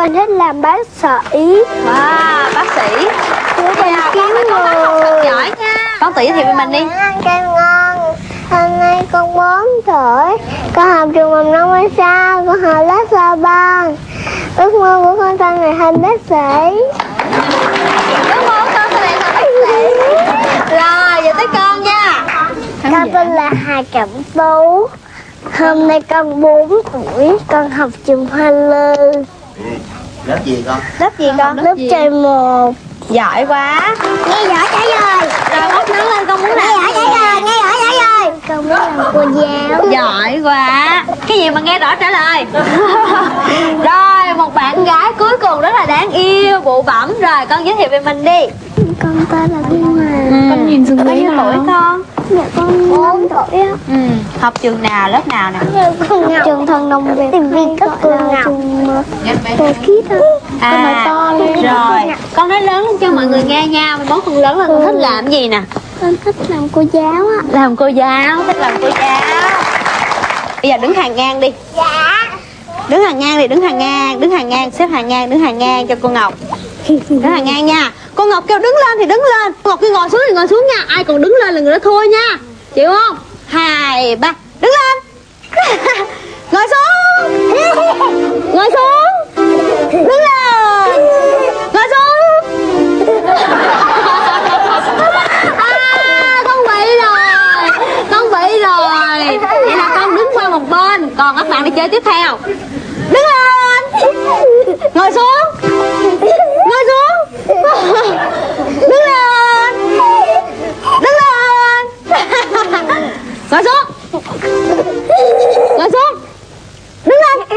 Con thích làm bác sĩ. Wow, bác sĩ. Con con học thật giỏi nha. Con tự giới thiệu về mình đi. Ăn cay ngon. Hôm nay con 4 tuổi. Con học trường mầm non Mai Sa. Con học lớp Sa-ba. Ước mơ của con sau này thành bác sĩ. Ước mơ của con sau này thành bác sĩ. Rồi, giờ tới con nha. Con tên là Hà Cẩm Tú. Hôm nay con 4 tuổi. Con học trường Hoa Lư. Lớp gì con? Lớp gì con? Lớp chơi 1. Giỏi quá. Nghe giỏi trả lời. Rồi bóc nó lên, con muốn làm Nghe giỏi trả lời. Nghe giỏi trả lời. Con muốn làm cô giáo. Giỏi quá. Cái gì mà nghe rõ trả lời. Rồi, một bạn gái cuối cùng rất là đáng yêu, bụ bẩm. Rồi, con giới thiệu về mình đi. Con tên là Thiên Hoàng. Con nhìn xuống bao nhiêu tuổi con? Dạ con 4 tuổi á. Học trường nào, lớp nào nè? Trường Thần Nông Việt. Tìm viên cấp cô Ngọc. Cô Kiết á. Rồi, con nói lớn lên cho mọi người nghe nha. Mai mốt con lớn lên con thích làm gì nè? Con thích làm cô giáo á. Làm cô giáo, thích làm cô giáo. Bây giờ đứng hàng ngang đi. Dạ. Đứng hàng ngang đi, đứng hàng ngang, đứng hàng ngang, xếp hàng ngang, đứng hàng ngang cho cô Ngọc. Đứng hàng ngang nha. Cô Ngọc kêu đứng lên thì đứng lên. Cô Ngọc kêu ngồi xuống thì ngồi xuống nha. Ai còn đứng lên là người đó thua nha. Chịu không? 2, 3. Đứng lên. Ngồi xuống. Ngồi xuống. Đứng lên. Ngồi xuống. Con bị rồi. Con bị rồi. Vậy là con đứng qua một bên. Còn các bạn đi chơi tiếp theo. Đứng lên. Ngồi xuống. Ngồi xuống. Đứng lên. Đứng lên. Ngồi xuống. Ngồi xuống. Đứng lên.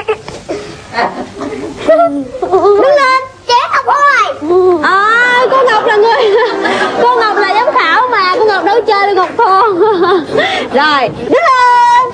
Đứng lên. Chết Ngọc ơi. Cô Ngọc là người. Cô Ngọc là giám khảo mà. Cô Ngọc đâu chơi được Ngọc Thôn. Rồi, đứng lên.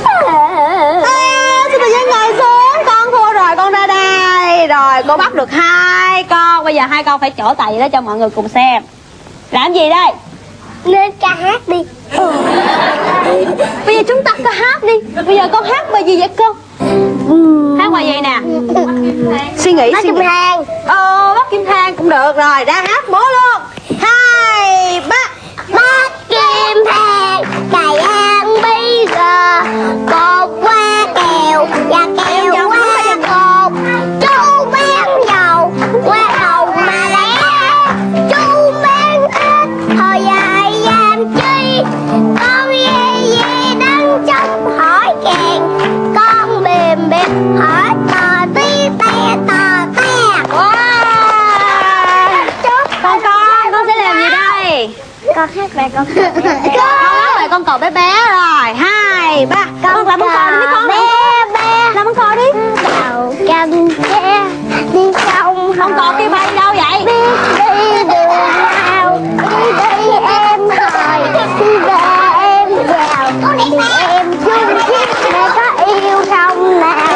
Xin tự nhiên ngồi xuống. Con thua rồi, con ra đây. Rồi, cô bắt được 2 con. Bây giờ 2 con phải trổ tài đó cho mọi người cùng xem. Làm gì đây? Lên ca hát đi. Bây giờ chúng ta có hát đi. Bây giờ con hát bài gì vậy con? Hát bài gì nè? Suy nghĩ. Bắt Kim Thang. Bắt Kim Thang cũng được. Rồi, ra hát múa luôn. 2, 3. Bắt Kim Thang cày ăn bây giờ. Cột qua kèo và kèo qua cột. Chú bán dầu qua đầu mà lẽ. Chú bán ít thời dài làm chi. Con dê dê đang trong hỏi kèn. Con bìm bìm hỏi tò tí te tò te. Wow. Con sẽ làm gì đây? Con hát bài con cậu bé bé. Con hát bài con cậu bé bé. Rồi, 2, 3. Con làm con cò đi con. Bé bé làm con cò đi. đầu cầm tre đi trong Con cò kia bay đâu vậy? đi đường nào đi em hỏi đi về em vào đi em chung chiếc để có yêu không nào.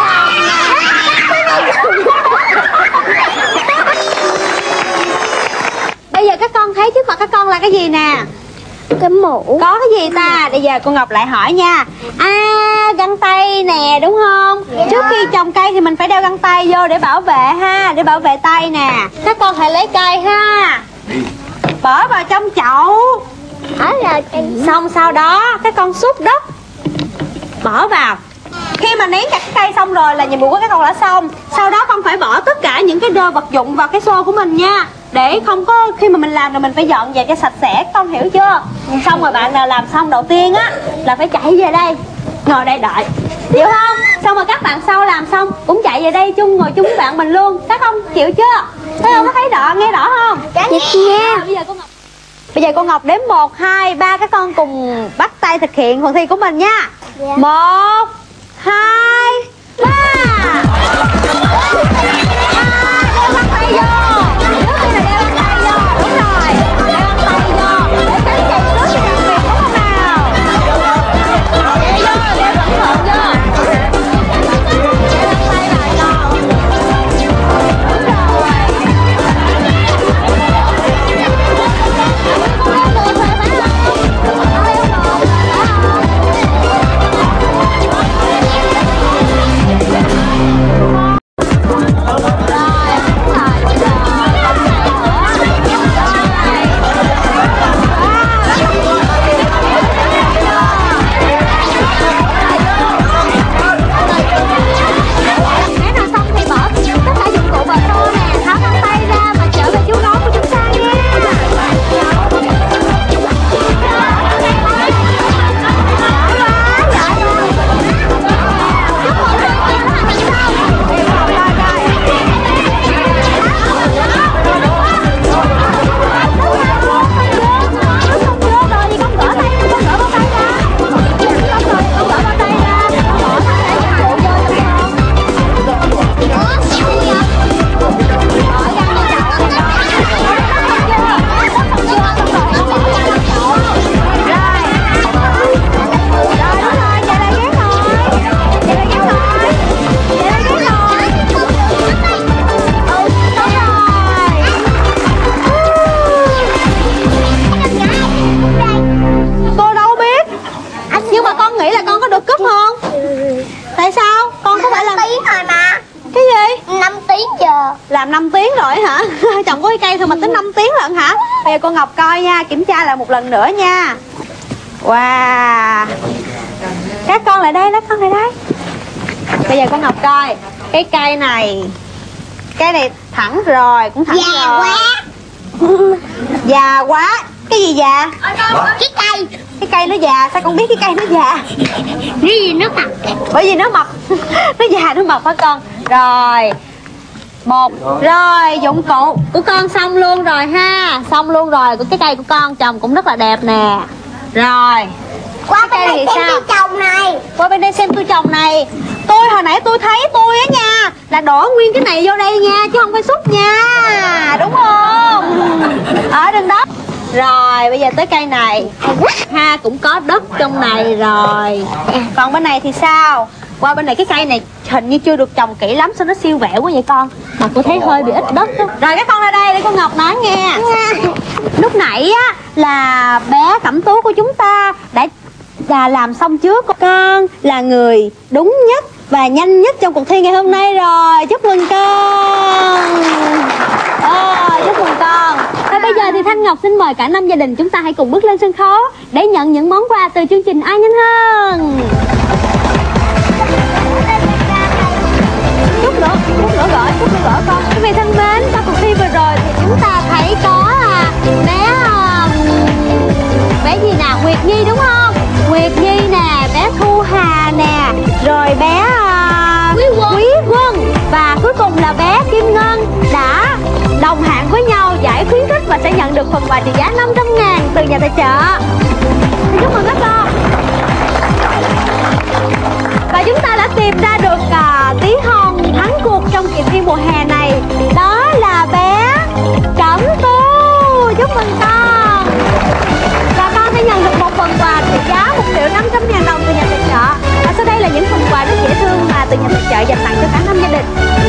Bây giờ các con thấy trước mặt các con là cái gì nè? Cái mũ. Có cái gì ta? Bây giờ cô Ngọc lại hỏi nha. Găng tay nè, đúng không? Trước khi trồng cây thì mình phải đeo găng tay vô để bảo vệ ha, để bảo vệ tay nè. Các con hãy lấy cây ha, bỏ vào trong chậu. Xong sau đó các con xúc đất, bỏ vào. Khi mà nén chặt cái cây xong rồi là nhiệm vụ của các con đã xong. Sau đó con phải bỏ tất cả những cái đồ vật dụng vào cái xô của mình nha. Để không có, khi mà mình làm rồi mình phải dọn dẹp cho sạch sẽ, con hiểu chưa? Xong rồi bạn nào làm xong đầu tiên á là phải chạy về đây, ngồi đây đợi, hiểu không? Xong rồi các bạn sau làm xong cũng chạy về đây chung, ngồi chung với bạn mình luôn. Các con chịu chưa? Thấy không? Có thấy rõ, nghe rõ không? Nha. Bây giờ cô Ngọc đếm 1, 2, 3. Các con cùng bắt tay thực hiện phần thi của mình nha. 1, 2, 3. Đeo găng tay vô. Trước tiên là đeo găng tay vô. Đúng rồi. Đeo găng tay vô. Để tránh chạy trước thì đặc biệt, đúng không nào? Đeo vô, đeo cẩn thận vô. Đeo găng tay lại con. Đúng rồi. Con đeo được rồi phải không? Con đeo được phải không? Làm 5 tiếng rồi hả? Trồng có cái cây thôi mà tính 5 tiếng lận hả? Bây giờ cô Ngọc coi nha, kiểm tra lại một lần nữa nha. Wow. Các con lại đây, các con lại đây. Bây giờ cô Ngọc coi cái cây này. Cây này thẳng rồi, cũng thẳng Già rồi. quá. Già quá. Cái gì già? Cái cây. Cái cây nó già, sao con biết cái cây nó già? Cái gì nó mập. Bởi vì nó mập. Nó già nó mập hả con? Rồi. Rồi, dụng cụ của con xong luôn rồi ha. Xong luôn rồi, cái cây của con trồng cũng rất là đẹp nè. Rồi. Qua bên Cây đây thì xem sao? tôi trồng này. Qua bên đây xem tôi trồng này. Tôi hồi nãy tôi thấy tôi á nha, là đổ nguyên cái này vô đây nha, chứ không phải xúc nha. Đúng không? Ở đừng đó. Rồi bây giờ tới cây này ha, cũng có đất trong này rồi. Còn bên này thì sao? Qua bên này cái cây này hình như chưa được trồng kỹ lắm, sao nó siêu vẹo quá vậy con? Mà cô thấy hơi bị ít đất đó. Rồi các con ra đây để cô Ngọc nói nghe. Lúc nãy á là bé Cẩm Tú của chúng ta đã làm xong trước. Con là người đúng nhất và nhanh nhất trong cuộc thi ngày hôm nay rồi. Chúc mừng con. Chúc mừng con. Và bây giờ thì Thanh Ngọc xin mời cả 5 gia đình chúng ta hãy cùng bước lên sân khấu để nhận những món quà từ chương trình Ai Nhanh Hơn. Chút nữa gửi con. Quý vị thân mến, trong cuộc thi vừa rồi thì chúng ta thấy có bé gì nào, Nguyệt Nhi đúng không? Nguyệt Nhi nè, bé Thu Hà nè, rồi bé Quý Quân và cuối cùng là bé Kim Ngân đã đồng hạng với nhau giải khuyến khích và sẽ nhận được phần quà trị giá 500.000 từ nhà tài trợ. Chúc mừng các con. Và chúng ta đã tìm ra được tí hon thắng cuộc trong kỳ thi mùa hè này. Đó là bé Cẩm Tú. Chúc mừng con. Và con sẽ nhận được một phần quà trị giá 1.500.000 đồng từ nhà tài trợ. Và sau đây là những phần quà rất dễ thương mà từ nhà tài trợ dành tặng cho cả 5 gia đình.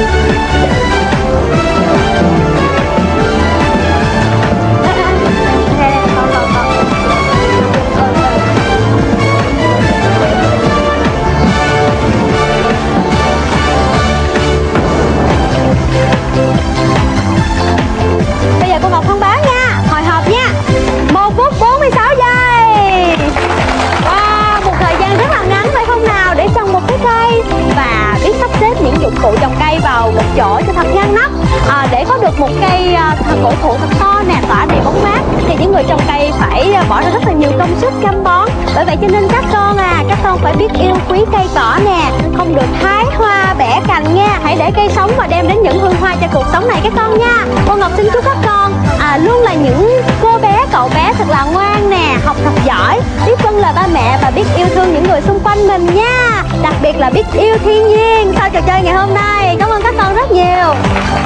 Bây giờ cô Ngọc thông báo nha, hồi hộp nha. 1 phút 46 giây. Wow, một thời gian rất là ngắn phải không nào, để trồng một cái cây và biết sắp xếp những dụng cụ trồng cây vào một chỗ cho thật ngăn nắp. Để có được một cây cổ thụ thật to nè, tỏa đầy bóng mát thì những người trồng cây phải bỏ ra rất là nhiều công sức chăm bón. Bởi vậy cho nên các con phải biết yêu quý cây cỏ nè, không được hái hoa bẻ cành nha. Hãy để cây sống và đem đến những hương hoa cho cuộc sống này các con nha. Cô Ngọc xin chúc các con luôn là những cô bé, cậu bé thật là ngoan nè, học thật giỏi, biết vâng lời ba mẹ và biết yêu thương những người xung quanh mình nha. Đặc biệt là biết yêu thiên nhiên sau trò chơi ngày hôm nay. Cảm ơn các con rất nhiều.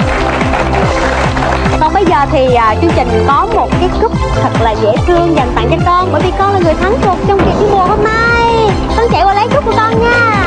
Còn bây giờ thì chương trình có một cái cúp thật là dễ thương dành tặng cho con, bởi vì con là người thắng cuộc trong kỳ thi mùa hôm nay. Con chạy qua lấy cúp của con nha.